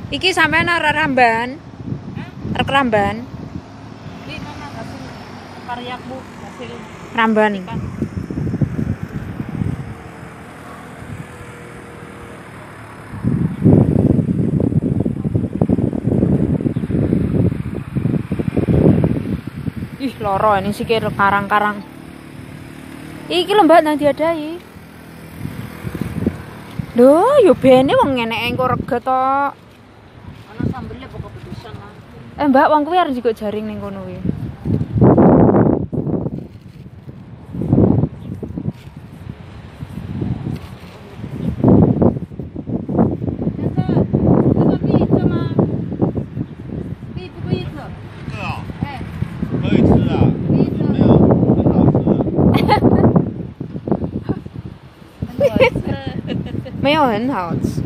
Iki sampean arek Ramban. Arek Ramban. Ini mana hasil karyaku, hasil Ramban. ikan. Ih, loro ini sih karang-karang. Iki lho Mbak nang diadai. Lho, yo bene wong ngenek engko rega to. Ana sambelnya pokok pedesan lah. Mbak, wong kuwi arep juga jaring ning kono kuwi.没有很好吃。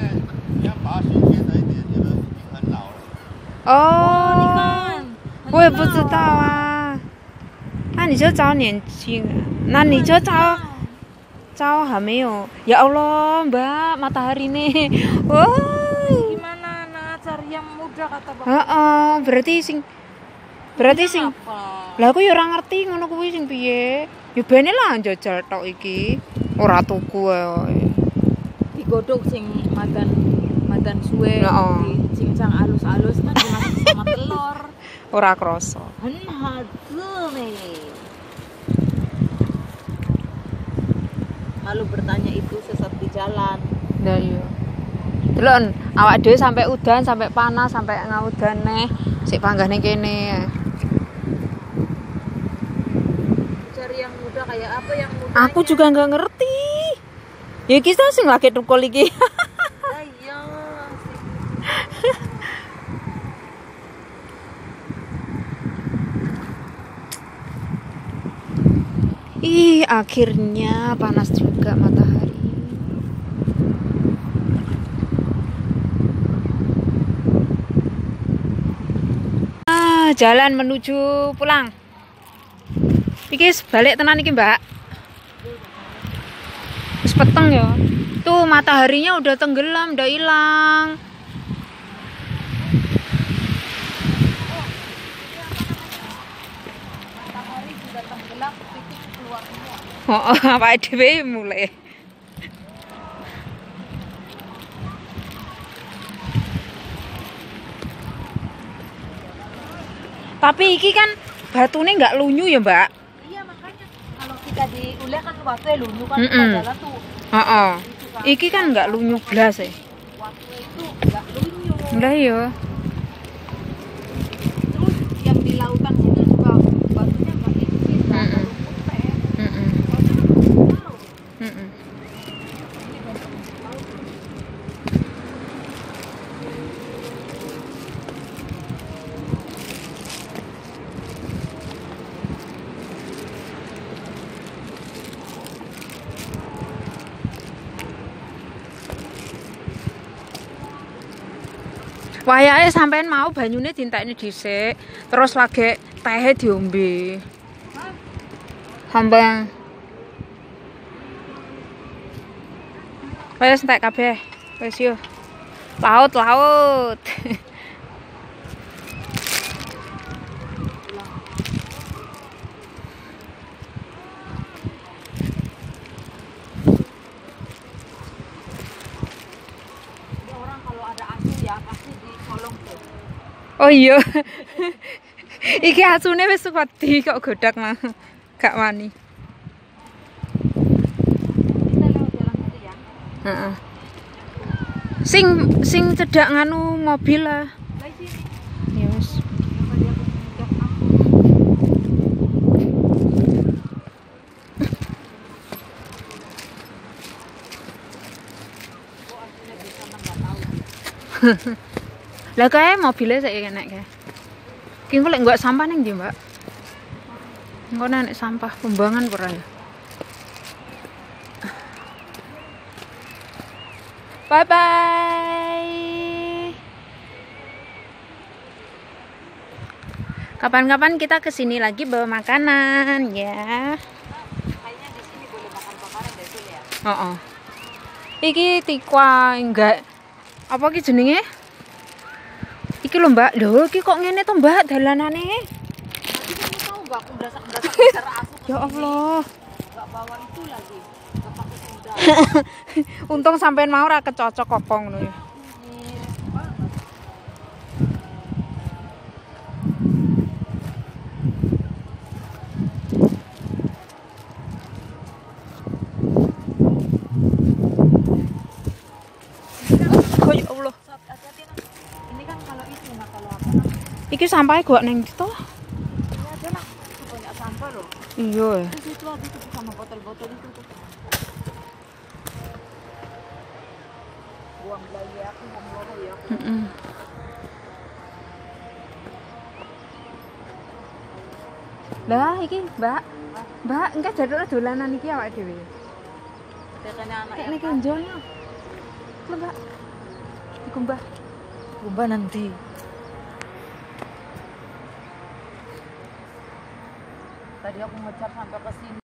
哦，我也不知道啊。那你就招年轻人，那你就招还没有。Ya Allah, Mbak, matahari nih. Woi. Gimana nak cari yang muda kata Bang? Heeh, berarti sing. Apa? Lah aku ya ora ngerti ngono kuwi sing piye. Ya bene lah njajal tok iki. Ora tuku ae. Digodhog sing madan suwe, Heeh. dicincang alus-alus kan dimasak sama telur. Ora krasa. Lalu bertanya itu sesat di jalan. Lah iya. Delok awak dhewe sampai udan, sampai panas, sampai ngaudan neh. Sik panggah ning kene. Cari yang muda kayak apa yang muda? Aku juga nggak ngerti. Ya kita sing lagi tukul iki. Iya. Ih, akhirnya panas juga matahari. Jalan menuju pulang. Iki balik tenan iki, Mbak. Wis peteng ya. Tuh mataharinya udah tenggelam, udah hilang. Matahari sudah tenggelam, itu keluar semua. Oh, apa dhewe mulai. Tapi iki kan batune nggak lunyu ya, Mbak? Iya makanya kalau kita di kuliah kan waktu lunyu kan jalan tuh. Heeh. Iki kan nggak lunyu blas ya. Waktu itu nggak lunyu. Lah iya. Terus yang di lautan situ juga batunya nggak licin, nggak ada rumput teh. Heeh. Tahu? Heeh. Ini banyak laut. Wayahe sampean mau banyune dintekne dhisik, terus lagi tehe diombe. Hambang. Wes entek kabeh. Wes yo. Laut. Jadi orang kalau ada asu ya pasti dicolong tuh. Oh iya. Iki asune wis wedi kok godak mah. Gak wani. Kita lewat jalan itu ya. Heeh. Sing cedak nganu mobil lah. Lah sini. Ya wis. Apa dia menginjak aku? Oh asunya bisa nggak tahu. Lah kae mobilnya saiki enek kae. Ki engko lek nggak sampah ning ndi, Mbak? Engko nek sampah pembangan ora ya? Bye bye. Kapan-kapan kita kesini lagi bawa makanan ya. Kayaknya di sini boleh makan bakaran deh Sul ya. Heeh. Iki tikwa enggak apa ki jenenge? Iki lho Mbak, lho iki kok ngene to Mbak dalanane? Tapi kamu tahu nggak aku berasa cara aku Ya Allah. nggak bawa itu lagi. Nggak pakai sendal. Untung sampean mau ora kecocok apa ngono ya. Oh ya Allah. Hati-hati nak. Ini kan kalau itu nah kalau apa nak? Iki sampahnya gua neng gitu. Ini aja nak. Itu banyak sampah loh. Iya. Di situ lagi tuh sama botol-botol itu tuh. Buang lagi aku ngomong ya aku. Heeh. Lah iki, Mbak. Mbak, engke jadul dolanan iki awake dhewe. Biasanya anak Kayak yang nek njolnya. Lho, Mbak. Iku Mbak. Gumba nanti. Tadi aku ngejar sampai ke sini.